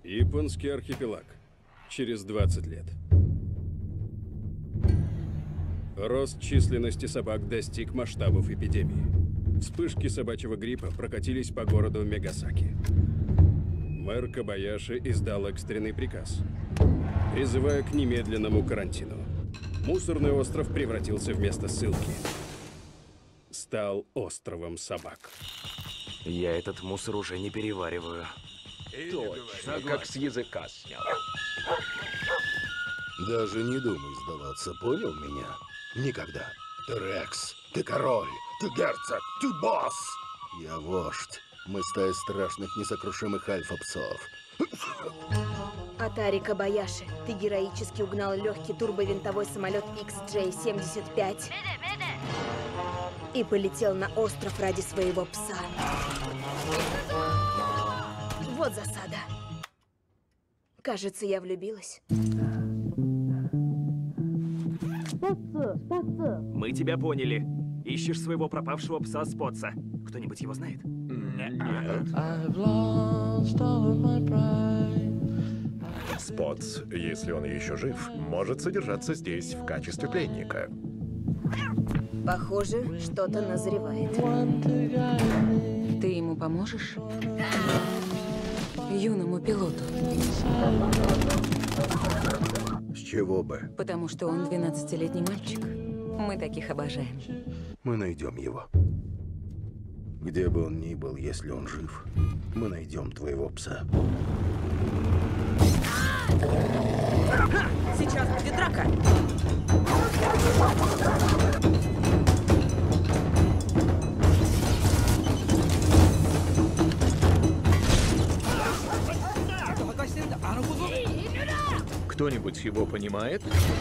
Японский архипелаг. Через 20 лет. Рост численности собак достиг масштабов эпидемии. Вспышки собачьего гриппа прокатились по городу Мегасаки. Мэр Кобаяши издал экстренный приказ, призывая к немедленному карантину. Мусорный остров превратился в место ссылки. Стал островом собак. Я этот мусор уже не перевариваю. Точно, как с языка снял. Даже не думай сдаваться, понял меня? Никогда. Ты Рекс, ты король, ты герцог, ты босс! Я вождь. Мы стая страшных, несокрушимых альфа-псов. Атари Кобаяши, ты героически угнал легкий турбовинтовой самолет XJ-75 и полетел на остров ради своего пса. Вот засада. Кажется, я влюбилась. Мы тебя поняли. Ищешь своего пропавшего пса Спотса. Кто-нибудь его знает? Нет. Спотс, если он еще жив, может содержаться здесь в качестве пленника. Похоже, что-то назревает. Ты ему поможешь? Юному пилоту. С чего бы? Потому что он 12-летний мальчик. Мы таких обожаем. Мы найдем его. Где бы он ни был, если он жив, мы найдем твоего пса. Сейчас будет драка! Кто-нибудь его понимает?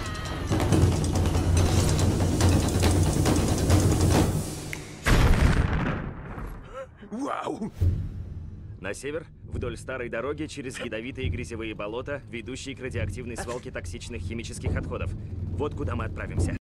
Вау! На север, вдоль старой дороги, через ядовитые грязевые болота, ведущие к радиоактивной свалке токсичных химических отходов. Вот куда мы отправимся.